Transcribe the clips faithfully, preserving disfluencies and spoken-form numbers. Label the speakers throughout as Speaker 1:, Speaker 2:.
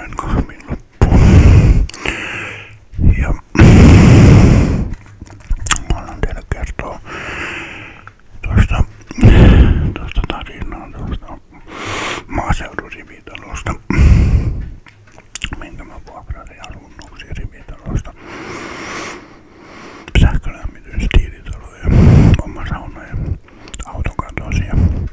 Speaker 1: sain kahvin loppuun. Ja haluan teille kertoa tuosta, tuosta tarinaa tuosta maaseudun rivitalosta, minkä mä vuokrasin asunnoksi rivitalosta. Sähkölämmitys, tiilitalo ja oma sauna ja autokatos ja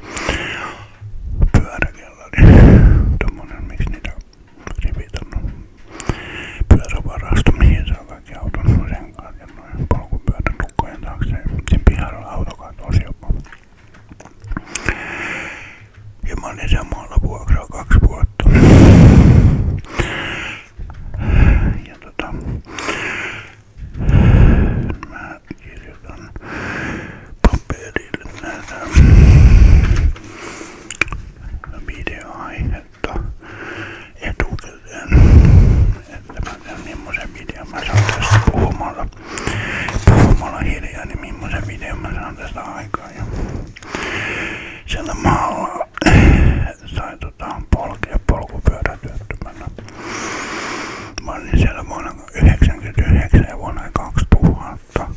Speaker 1: pyöräkellari. Tommonen, miksi niitä rivitalon pyörävarasto, mihin saa kaikki auton renkaat ja noin polkupyörän lukkojen taakse. Siinä pihalla on autokatos jopa. Ja mä olin siellä maalla vuokraa kaksi vuotta. Ja tota, mä kirjoitan paperille näitä videoaihetta etukäteen, että mä teen millaisen videon mä saan tästä puhumalla, puhumalla hiljaa, niin millaisen videon mä saan tästä aikaa. Ja siellä maalla sai tota polkea polkupyörätyöttömänä. Mä olin siellä vuonna yhdeksänkymmentäyhdeksän ja vuonna kaksituhatta.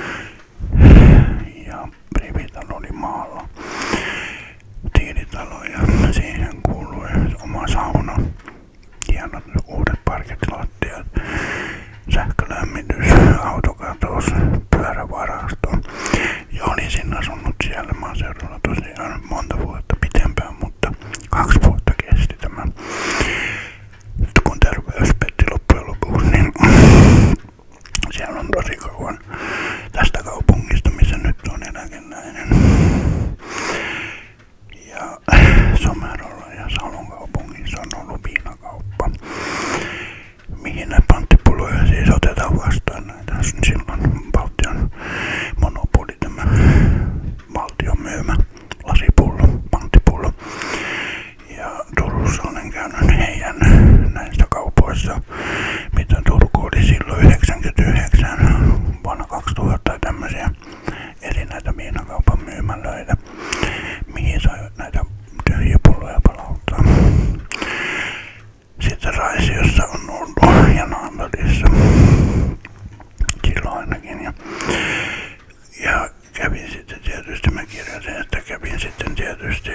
Speaker 1: Ja rivitalo oli maalla. Tiilitalo ja siihen kuului oma sauna. Hienot uudet parkettilattiat. Sähkölämmitys, autokatos, pyörävarasto. Ja olin siinä asunut siellä maaseudulla tosiaan monta vuotta pitempään, mutta kaksi vuotta kesti tämä. Kun terveys petti loppujen lopuksi, niin siellä on tosi kauan tästä kaupungista, missä nyt on eläkeläinen. Ja Somerolla ja Salon kaupungissa on ollut viinakauppa, mihin näitä panttipulloja siis otetaan vastaan näitä. Silloin valtion monopoli, tämä valtion myymä lasipullo, panttipullo. Ja Turussa olen käynyt heidän näistä kaupoissa, mitä Turku oli silloin yhdeksänkymmentäyhdeksän, vuonna kaksituhatta tämmöisiä eri näitä viinakaupan myymälöitä, mihin sai näitä tyhjiä pulloja palauttaa. Sitten Raisiossa on ollut ja Naantalissa silloin ainakin. Ja, ja kävin sitten tietysti, mä kirjasin, että kävin sitten tietysti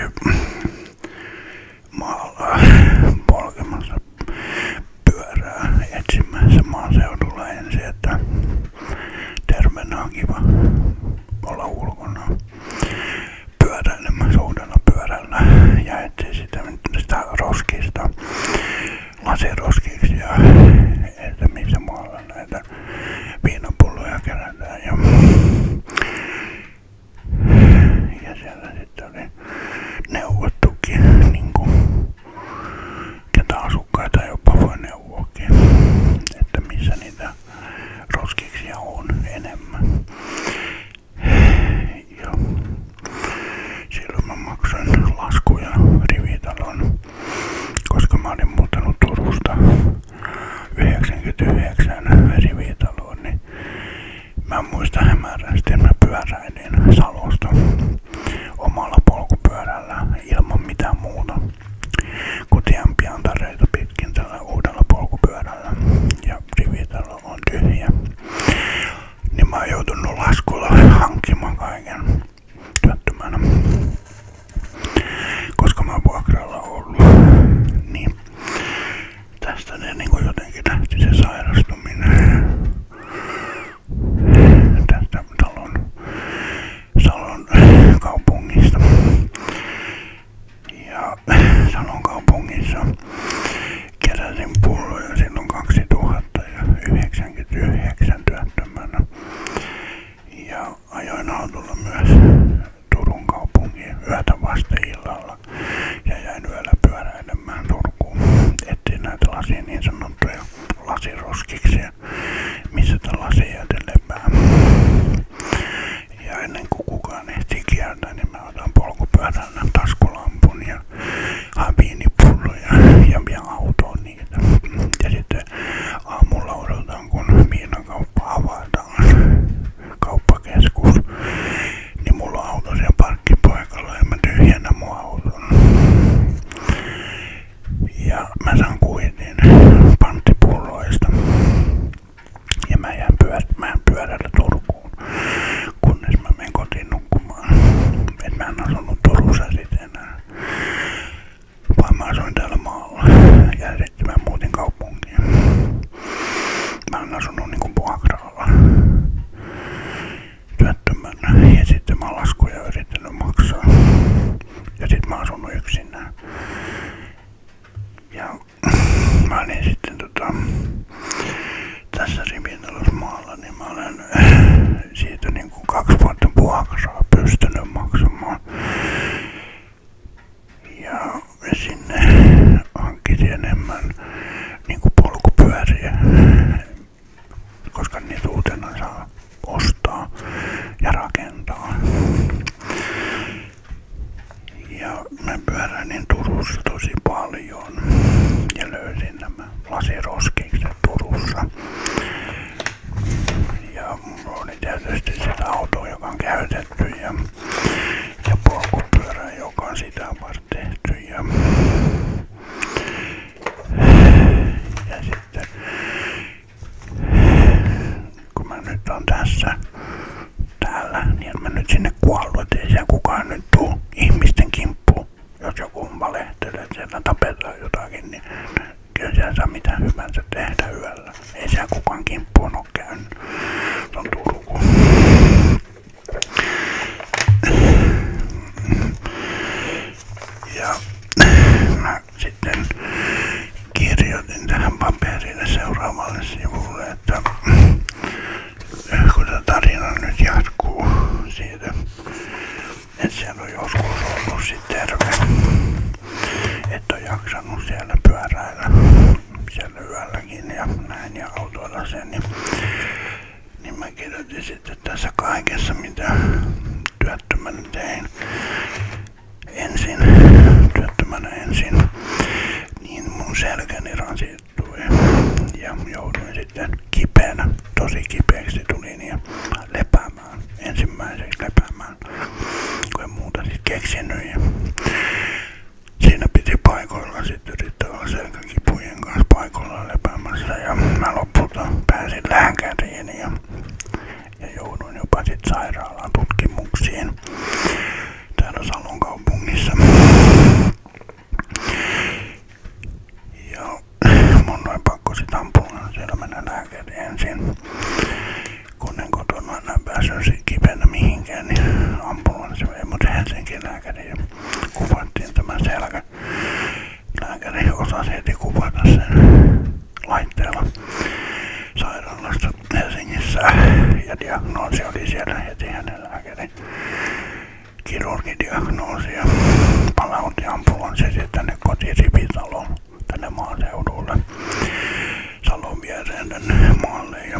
Speaker 1: maalla polkemassa pyörää etsimässä maaseudulla ensin, että terveenä on kiva olla ulkona pyöräilemässä uudella pyörällä ja etsin sitten sitä roskista lasiroskiksi ja että missä maalla näitä viinapulloja kerätään ja, ja siellä sitten oli neuvottukin niinku ketä asukkaita jopa voi neuvoakin, että missä niitä roskiksia on enemmän. Ja silloin mä maksoin laskuja rivitalon, koska mä olin muuttanut Turusta yhdeksänkymmentäyhdeksän rivitaloon, niin mä muistan hämärästi, että mä pyöräilin Salosta omalla polkupyörällä ilman mitään muuta kuin tien piantareita pitkin tällä uudella polkupyörällä ja rivitalo on tyhjä. Niin mä oon joutunut laskulla hankkimaan kaiken työttömänä, koska mä oon vuokralla ollut. Niin tästä ne niin kuin jotenkin lähti se sairastuminen tästä talon, Salon kaupungista. Ja Salon kaupungissa keräsin pulloja silloin kaksituhatta ja yhdeksänkymmentäyhdeksän työttömänä. Ja ajoin autolla myös Turun kaupunkiin yötä vasta illalla ja jäin yöllä pyöräilemään Turkuun. Etsin näitä lasia niin sanottuja lasiroskiksia, missä tätä lasia jäte lepää. Ja ennen kuin kukaan ehtii kiertää, niin mä otan polkupyörällä taskulampun ja haen viinipulloja ja vien autoon niitä. Ja sitten aamulla odotan, kun viinakauppa avataan, kauppakeskus, niin mulla on auto siellä parkkipaikalla ja mä tyhjennän mun auton. Ja Ja mä saan kuitin panttipulloista. Ja mä jään pyör mä jään pyörällä Turkuun, kunnes mä menen kotiin nukkumaan. Et mä en asunut Turussa sit enää, vaan mä asuin täällä maalla. Ja sitten mä muutin kaupunkiin. Mä oon asunut niinku vuokralla työttömänä ja sitten mä oon laskuja yrittänyt maksaa. Ja sit mä oon asunut yksinään. Ja mä olin sitten tota, tässä rivitalousmaalla, niin mä olen siitä niinku kaksi vuotta vuokraa pystynyt maksamaan. Ja sinne hankkisin enemmän niinku polkupyöriä, koska niitä uutena saa ostaa ja rakentaa. Ja mä pyöräilin Turussa tosi paljon ja löysin nämä lasiroskikset Turussa. Ja mulla oli tietysti sitä autoa, joka on käytetty ja, ja polkupyörä, joka on sitä varten tehty. Ja, ja sitten kun mä nyt on tässä täällä, niin en mä nyt sinne kuollut, ettei siellä kukaan nyt tuu ihmisten kimppuun. Jos joku valehtelee, että siellä tapetaan jotakin, niin kyllä siellä saa mitä hyvänsä tehdä yöllä. Ei siellä kukaan kimppuun oo käynyt. Se on Turku. Ja mä sitten kirjoitin tähän paperille seuraavalle sivulle, että kun tämä tarina nyt jatkuu siitä, että siellä on joskus ollut sit terve, että on jaksanut siellä pyöräillä siellä yölläkin ja näin ja autoilla sen, niin, niin mä kirjoitin sitten tässä kaikessa, mitä työttömänä tein ensin, työttömänä ensin, niin mun selkäni rasittui ja jouduin sitten kipeänä, tosi kipeäksi tulin ja lepäämään, ensimmäiseksi lepäämään, kun en muuta sit keksinyt. Ja siinä piti paikoilla sitten yrittää olla selkäkipujen kanssa paikoilla lepäämässä ja mä lopulta pääsin lääkäriin ja, ja jouduin jopa sit sairaalaan tutkimuksiin täällä Salon kaupungissa. Ja mun oli pakko sit ambulansilla mennä lääkäriin ensin. Kun en kotona enää päässyt sit kipeänä mihinkään, niin ambulanssi vei mut Helsingin lääkäriin ja kuvattiin tämä selkä. Lääkäri osasi heti kuvata sen laitteella sairaalasta Helsingissä ja diagnoosi oli siellä heti hänen lääkärin kirurgidiagnoosi ja palautti ambulanssi sitten tänne kotirivitaloon, tänne maaseudulle, Salon viereen tänne maalle ja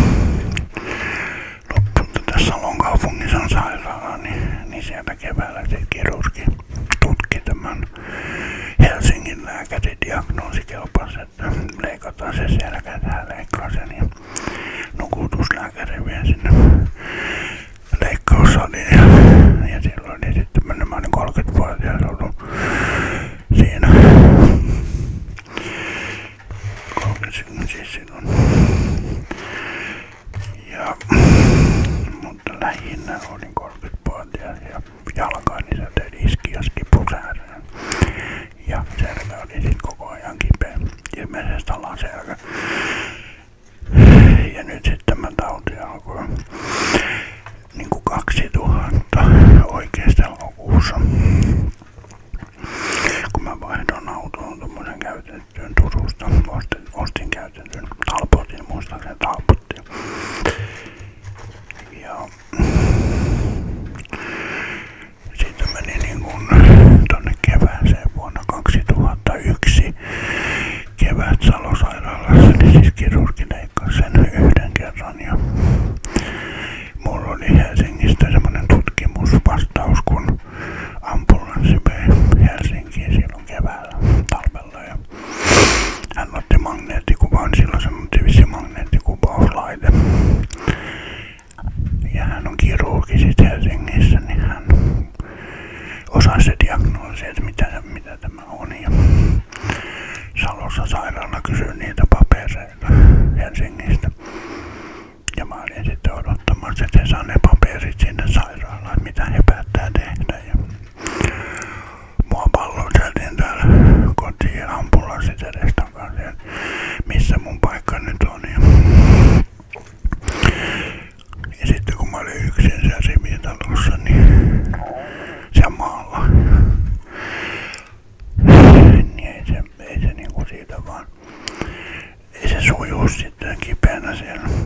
Speaker 1: lopulta tässä Salon kaupungissa on sairaala, niin, niin siellä keväällä sitten kirurgi tutki tämän Helsingin lääkärin diagnoosi kelpasi, että leikataan se selkä, tähän leikkaa sen ja nukutuslääkäri vie sinne leikkaussaliin ja, ja silloin oli sitten mennyt, mä olin kolmekymmentävuotias ollut siinä, kolmekymmentä siis silloin, ja mutta lähinnä olin kolmekymmentävuotias ja jalkaani sieltä iski ja skipusääreen ja selkä oli sit koko ajan kipeä, ilmeisesti alaselkä. Ja nyt sitten tämä tauti alkoi niinku kaksituhatta oikeesti elokuussa, kun mä vaihdoin autoon tommosen käytettyyn Turusta, ostin, ostin käytetyn talpotin, muistaakseni talpotin. Ja sitten meni niinku tonne kevääseen vuonna kaksituhattayksi kevät Salosairaalassa talossa sairaala kysyä niitä papereita Helsingistä. Ja mä olin sitten odottamassa, että he saa ne paperit sinne sairaalaan, että mitä he päättää tehdä. Ja mua palloteltiin täällä kotiin ambulanssit edestakaisin, missä mun paikka nyt on. Ja, ja sitten kun mä olin yksin siellä rivitalossa, niin siellä maalla, niin ei se, ei se niinku siitä vaan, ei se suju sitten kipeänä siellä.